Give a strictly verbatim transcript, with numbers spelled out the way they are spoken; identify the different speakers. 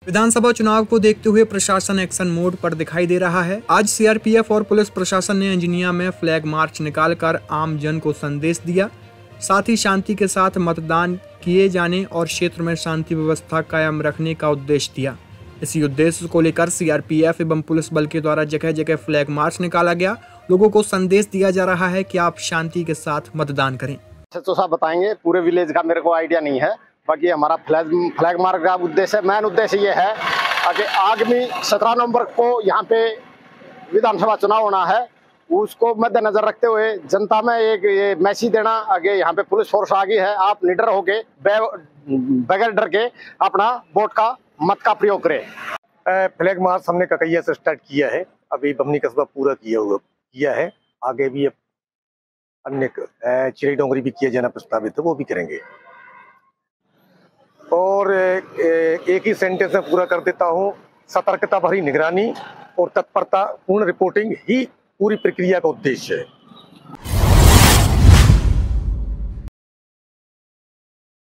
Speaker 1: विधानसभा चुनाव को देखते हुए प्रशासन एक्शन मोड पर दिखाई दे रहा है। आज सीआरपीएफ और पुलिस प्रशासन ने इंजीनिया में फ्लैग मार्च निकालकर आम जन को संदेश दिया। साथ ही शांति के साथ मतदान किए जाने और क्षेत्र में शांति व्यवस्था कायम रखने का उद्देश्य दिया। इसी उद्देश्य को लेकर सीआरपीएफ एवं पुलिस बल के द्वारा जगह जगह फ्लैग मार्च निकाला गया। लोगों को संदेश दिया जा रहा है कि आप शांति के साथ मतदान करें।
Speaker 2: तो साहब बताएंगे, पूरे विलेज का मेरे को आइडिया नहीं है। बाकी हमारा फ्लैग फ्लैग मार्च का उद्देश्य, मेन उद्देश्य ये है कि आगामी सत्रह नवंबर को यहाँ पे विधानसभा चुनाव होना है। उसको मद्देनजर रखते हुए जनता में एक ये मैसेज देना, आगे यहाँ पे पुलिस फोर्स आ गई है, आप निडर होके बगैर डर के अपना वोट का मत का प्रयोग करें।
Speaker 3: फ्लैग मार्च हमने ककैया से स्टार्ट किया है, अभी बमनी कस्बा पूरा किया हुआ किया है। आगे भी अन्य चिड़ी डोंगरी भी किया जाना प्रस्तावित है, वो भी करेंगे। और एक ही सेंटेंस में पूरा कर देता हूँ, सतर्कता भरी निगरानी और तत्परता पूर्ण रिपोर्टिंग ही पूरी प्रक्रिया का उद्देश्य है।